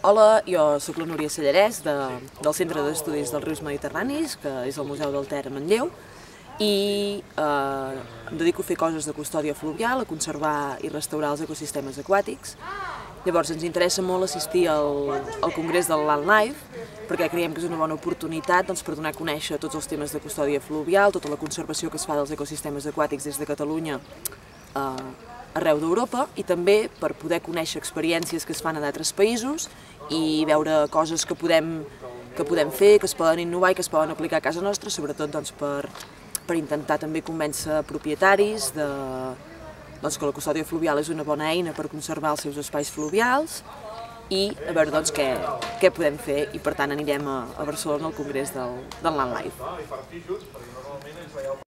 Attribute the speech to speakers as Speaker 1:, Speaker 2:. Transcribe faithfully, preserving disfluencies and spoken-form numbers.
Speaker 1: Hola, jo sóc la Núria Sallarès de, del Centre d'Estudis dels Rius Mediterranis, que és el Museu del Ter a Manlleu, i eh, em dedico a fer coses de custòdia fluvial, a conservar i restaurar els ecosistemes aquàtics. Llavors ens interessa molt assistir al, al Congrés del Land Life, perquè creiem que és una bona oportunitat doncs, per donar a conèixer tots els temes de custòdia fluvial, tota la conservació que es fa dels ecosistemes aquàtics des de Catalunya eh, arreu d'Europa, i també per poder conèixer experiències que es fan a d'altres països i veure coses que podem, que podem fer, que es poden innovar i que es poden aplicar a casa nostra, sobretot doncs, per, per intentar també convèncer propietaris de, doncs, que la custòdia fluvial és una bona eina per conservar els seus espais fluvials i a veure doncs, què, què podem fer, i per tant anirem a, a Barcelona al Congrés del, del Land Life.